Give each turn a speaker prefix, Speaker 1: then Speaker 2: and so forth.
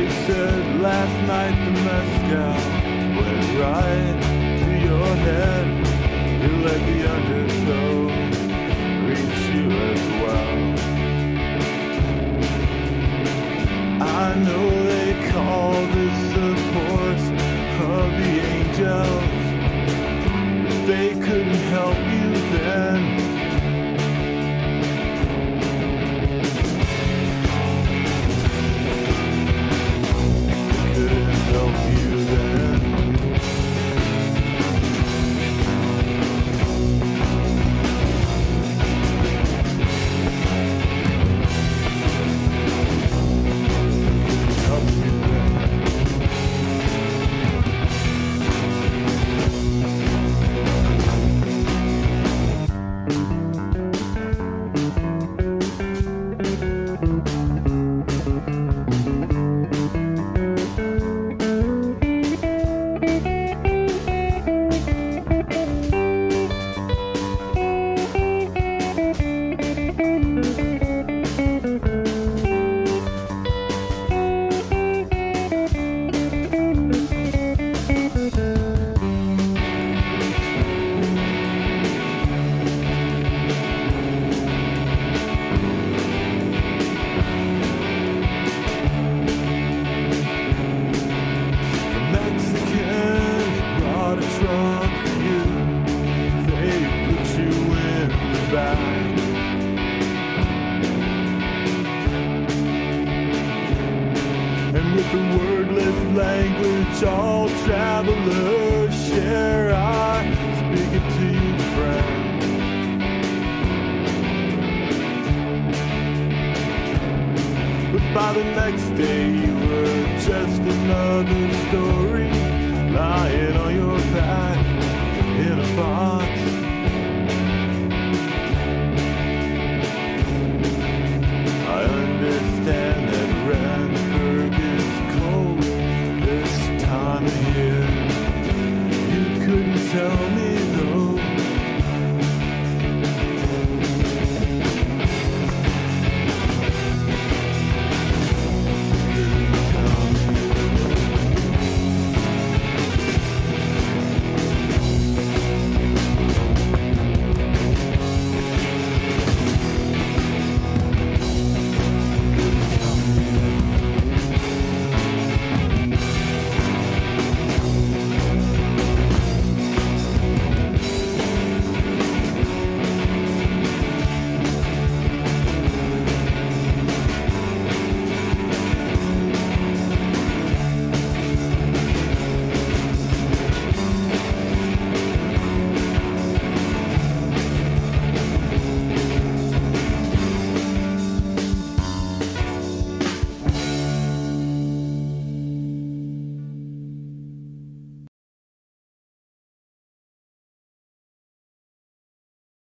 Speaker 1: They said last night the mezcal went right to your head. You let the undertow reach you as well. I know they call this the force of the angels. If they couldn't help you then, with the wordless language all travelers share, I speak it to you, friend. But by the next day you were just another story lying on your back in a box.